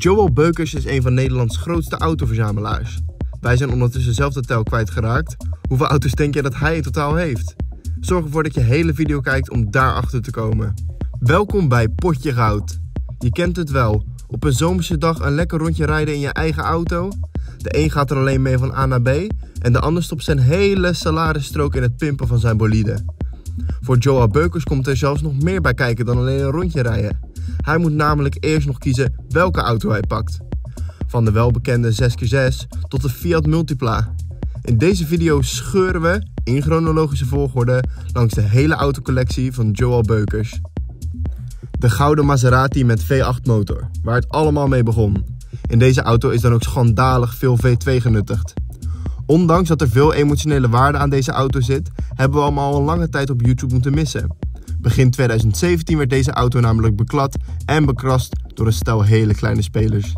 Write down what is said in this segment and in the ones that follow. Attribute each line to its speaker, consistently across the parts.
Speaker 1: Joël Beukers is een van Nederlands grootste autoverzamelaars. Wij zijn ondertussen zelf de tel kwijtgeraakt. Hoeveel auto's denk je dat hij in totaal heeft? Zorg ervoor dat je hele video kijkt om daarachter te komen. Welkom bij Potje Goud. Je kent het wel. Op een zomerse dag een lekker rondje rijden in je eigen auto. De een gaat er alleen mee van A naar B en de ander stopt zijn hele salarisstrook in het pimpen van zijn bolide. Voor Joël Beukers komt er zelfs nog meer bij kijken dan alleen een rondje rijden. Hij moet namelijk eerst nog kiezen welke auto hij pakt. Van de welbekende 6x6 tot de Fiat Multipla. In deze video scheuren we, in chronologische volgorde, langs de hele autocollectie van Joël Beukers. De gouden Maserati met V8 motor, waar het allemaal mee begon. In deze auto is dan ook schandalig veel V2 genuttigd. Ondanks dat er veel emotionele waarde aan deze auto zit, hebben we hem al een lange tijd op YouTube moeten missen. Begin 2017 werd deze auto namelijk beklad en bekrast door een stel hele kleine spelers.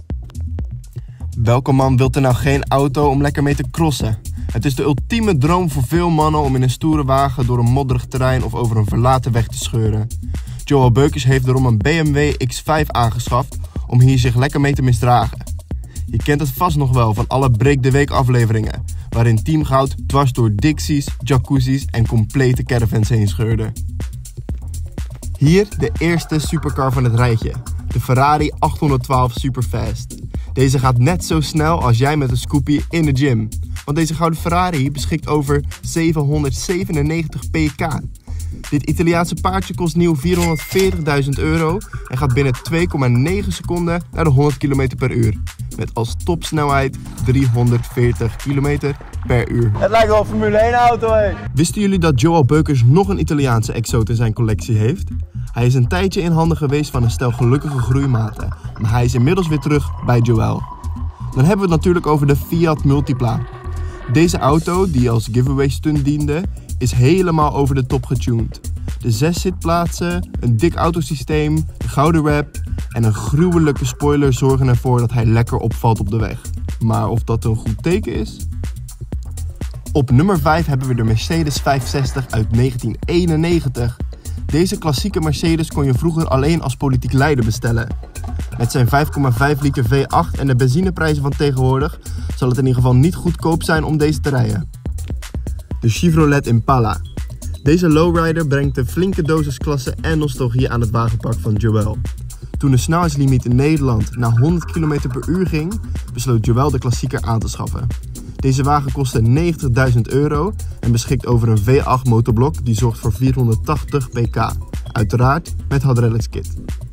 Speaker 1: Welke man wilt er nou geen auto om lekker mee te crossen? Het is de ultieme droom voor veel mannen om in een stoere wagen door een modderig terrein of over een verlaten weg te scheuren. Joël Beukers heeft daarom een BMW X5 aangeschaft om hier zich lekker mee te misdragen. Je kent het vast nog wel van alle Break the Week afleveringen, waarin Team Goud dwars door Dixies, jacuzzis en complete caravans heen scheurde. Hier de eerste supercar van het rijtje, de Ferrari 812 Superfast. Deze gaat net zo snel als jij met een scoopie in de gym, want deze gouden Ferrari beschikt over 797 pk. Dit Italiaanse paardje kost nieuw €440.000 en gaat binnen 2,9 seconden naar de 100 km per uur. Met als topsnelheid 340 km per uur.
Speaker 2: Het lijkt wel een Formule 1 auto, hé.
Speaker 1: Wisten jullie dat Joël Beukers nog een Italiaanse exoot in zijn collectie heeft? Hij is een tijdje in handen geweest van een stel gelukkige groeimaten, maar hij is inmiddels weer terug bij Joël. Dan hebben we het natuurlijk over de Fiat Multipla. Deze auto, die als giveaway stunt diende, is helemaal over de top getuned. De 6 zitplaatsen, een dik autosysteem, de gouden wrap en een gruwelijke spoiler zorgen ervoor dat hij lekker opvalt op de weg. Maar of dat een goed teken is? Op nummer 5 hebben we de Mercedes 560 uit 1991. Deze klassieke Mercedes kon je vroeger alleen als politiek leider bestellen. Met zijn 5,5 liter V8 en de benzineprijzen van tegenwoordig zal het in ieder geval niet goedkoop zijn om deze te rijden. De Chevrolet Impala. Deze lowrider brengt een flinke dosis klasse en nostalgie aan het wagenpark van Joël. Toen de snelheidslimiet in Nederland naar 100 km per uur ging, besloot Joël de klassieker aan te schaffen. Deze wagen kostte €90.000 en beschikt over een V8 motorblok die zorgt voor 480 pk. Uiteraard met hydraulics kit.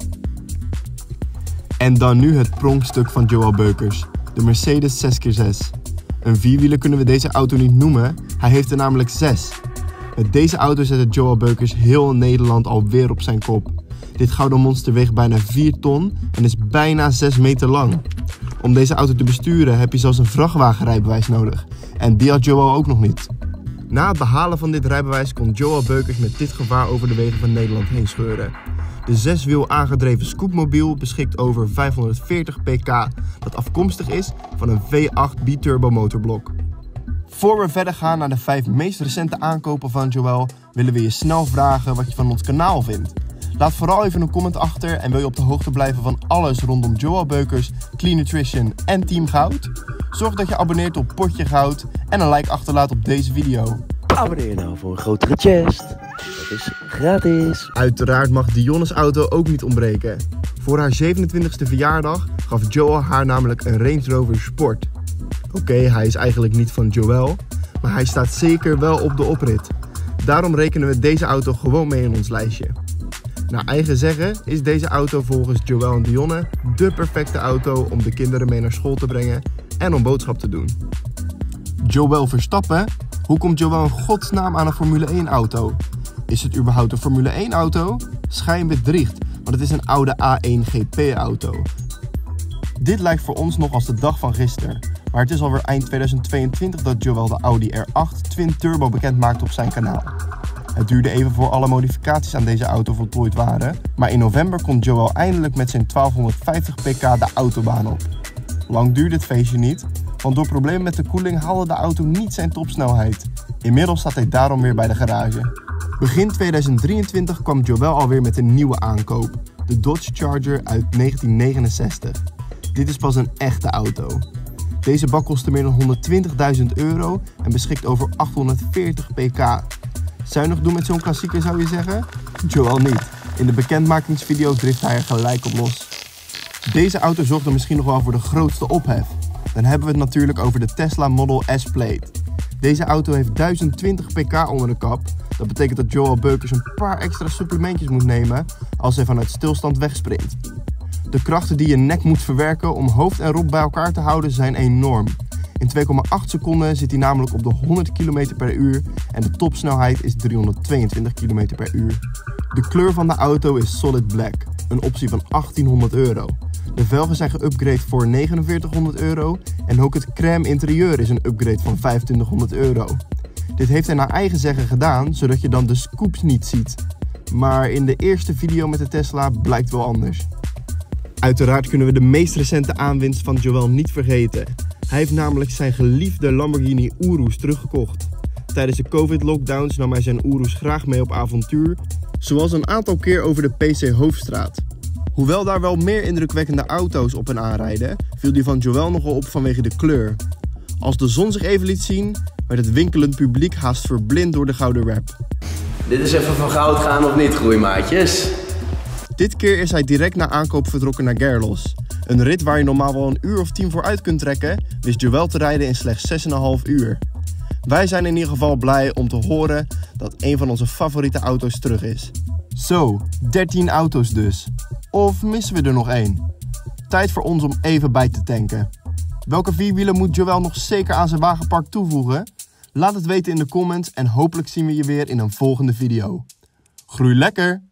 Speaker 1: En dan nu het pronkstuk van Joël Beukers, de Mercedes 6x6. Een vierwieler kunnen we deze auto niet noemen, hij heeft er namelijk 6. Met deze auto zette Joël Beukers heel Nederland alweer op zijn kop. Dit gouden monster weegt bijna 4 ton en is bijna 6 meter lang. Om deze auto te besturen heb je zelfs een vrachtwagenrijbewijs nodig. En die had Joël ook nog niet. Na het behalen van dit rijbewijs kon Joël Beukers met dit gevaar over de wegen van Nederland heen scheuren. De 6-wiel aangedreven scootmobiel beschikt over 540 pk, dat afkomstig is van een V8 biturbo motorblok. Voor we verder gaan naar de 5 meest recente aankopen van Joël, willen we je snel vragen wat je van ons kanaal vindt. Laat vooral even een comment achter en wil je op de hoogte blijven van alles rondom Joël Beukers, Clean Nutrition en Team Goud? Zorg dat je abonneert op Potje Goud en een like achterlaat op deze video.
Speaker 2: Abonneer je nou voor een grotere chest. Dat is gratis.
Speaker 1: Uiteraard mag Dionne's auto ook niet ontbreken. Voor haar 27e verjaardag gaf Joël haar namelijk een Range Rover Sport. Oké, hij is eigenlijk niet van Joël, maar hij staat zeker wel op de oprit. Daarom rekenen we deze auto gewoon mee in ons lijstje. Naar eigen zeggen is deze auto volgens Joël en Dionne de perfecte auto om de kinderen mee naar school te brengen en om boodschap te doen. Joël Verstappen? Hoe komt Joël in godsnaam aan een Formule 1 auto? Is het überhaupt een Formule 1 auto? Schijn bedriegt, want het is een oude A1 GP auto. Dit lijkt voor ons nog als de dag van gisteren, maar het is alweer eind 2022 dat Joël de Audi R8 Twin Turbo bekend maakte op zijn kanaal. Het duurde even voor alle modificaties aan deze auto voltooid waren, maar in november komt Joël eindelijk met zijn 1250 pk de autobaan op. Lang duurde het feestje niet, want door problemen met de koeling haalde de auto niet zijn topsnelheid. Inmiddels staat hij daarom weer bij de garage. Begin 2023 kwam Joël alweer met een nieuwe aankoop, de Dodge Charger uit 1969. Dit is pas een echte auto. Deze bak kostte meer dan €120.000 en beschikt over 840 pk. Zuinig doen met zo'n klassieker zou je zeggen? Joel niet. In de bekendmakingsvideo drift hij er gelijk op los. Deze auto zorgde misschien nog wel voor de grootste ophef. Dan hebben we het natuurlijk over de Tesla Model S Plaid. Deze auto heeft 1020 pk onder de kap. Dat betekent dat Joel Beukers een paar extra supplementjes moet nemen als hij vanuit stilstand wegsprint. De krachten die je nek moet verwerken om hoofd en romp bij elkaar te houden zijn enorm. In 2,8 seconden zit hij namelijk op de 100 km per uur en de topsnelheid is 322 km per uur. De kleur van de auto is solid black, een optie van €1800. De velgen zijn geüpgrade voor €4900 en ook het crème interieur is een upgrade van €2500. Dit heeft hij naar eigen zeggen gedaan, zodat je dan de scoops niet ziet. Maar in de eerste video met de Tesla blijkt wel anders. Uiteraard kunnen we de meest recente aanwinst van Joel niet vergeten. Hij heeft namelijk zijn geliefde Lamborghini Urus teruggekocht. Tijdens de COVID-lockdowns nam hij zijn Urus graag mee op avontuur, zoals een aantal keer over de PC Hoofdstraat. Hoewel daar wel meer indrukwekkende auto's op en aanrijden, viel die van Joel nogal op vanwege de kleur. Als de zon zich even liet zien, werd het winkelend publiek haast verblind door de gouden wrap.
Speaker 2: Dit is even van goud gaan of niet, groeimaatjes?
Speaker 1: Dit keer is hij direct na aankoop vertrokken naar Gerlos. Een rit waar je normaal wel een uur of 10 voor uit kunt trekken, wist Joel te rijden in slechts 6,5 uur. Wij zijn in ieder geval blij om te horen dat een van onze favoriete auto's terug is. Zo, 13 auto's dus. Of missen we er nog één? Tijd voor ons om even bij te tanken. Welke vierwielen moet Joel nog zeker aan zijn wagenpark toevoegen? Laat het weten in de comments en hopelijk zien we je weer in een volgende video. Groei lekker!